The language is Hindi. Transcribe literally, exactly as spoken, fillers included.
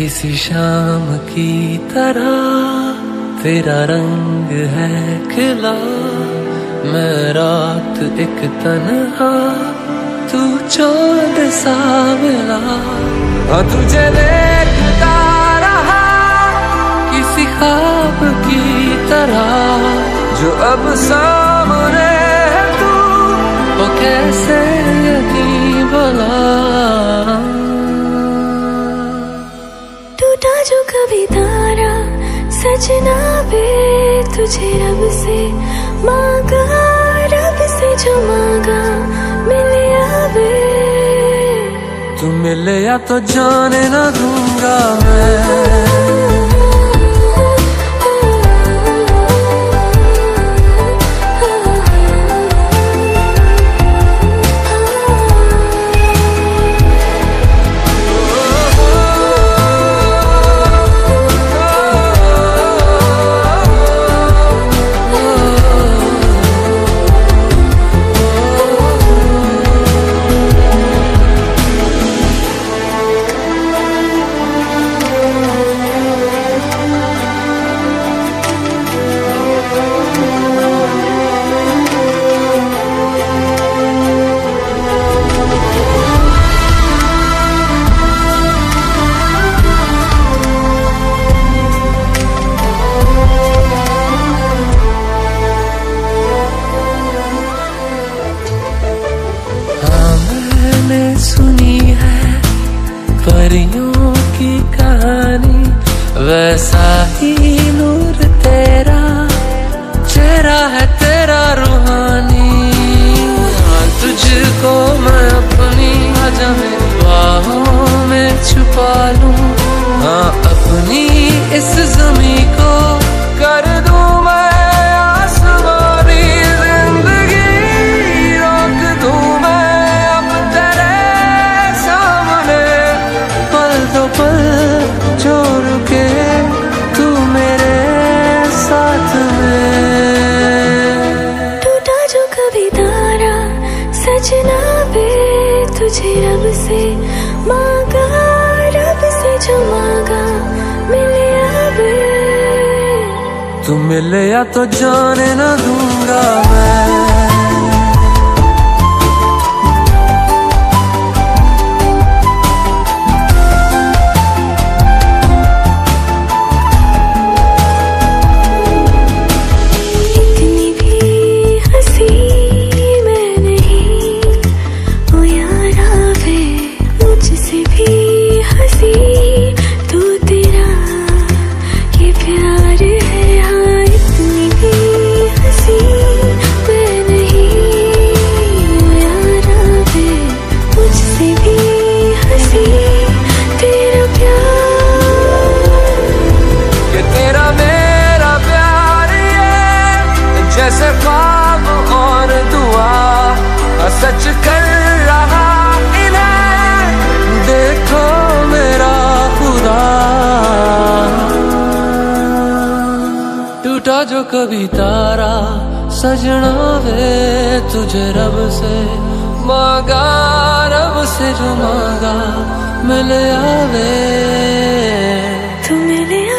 किसी शाम की तरह तेरा रंग है खिला, मैं रात एक तन्हा तू चांद सा मिला। हाँ तुझे देखता रहा किसी ख्वाब की तरह, जो अब सामने है तू वो कैसे यकीन भला। टूटा जो कभी तारा सजना वे तुझे रब से मांगा, रब से जो मांगा मिले आवे। तू मिले या तो जाने ना दूंगा मैं। सुनी है परियों की कहानी, वैसा ही नूर तेरा चेहरा है तेरा रूहानी। हाँ तुझको मैं अपनी आजा मेरी बाहों में छुपा लूं, हाँ अपनी इस ज़मीं को कर दूं मैं आसमानी। जिंदगी रोक दूं मैं अब तेरे सामने, पल दो पल जो रुके तू मेरे साथ में। टूटा जो कभी तारा सजना वे तुझे रब से मांगा, रब से जो मांगा मिले आवे। तू मिले या तो जाने ना दूंगा मैं। जैसे ख्वाब और दुआ सच कर रहा इन्हें देखो मेरा खुदा। टूटा जो कभी तारा सजना वे तुझे रब से मांगा, रब से जो मांगा मिले आवे। तू मिले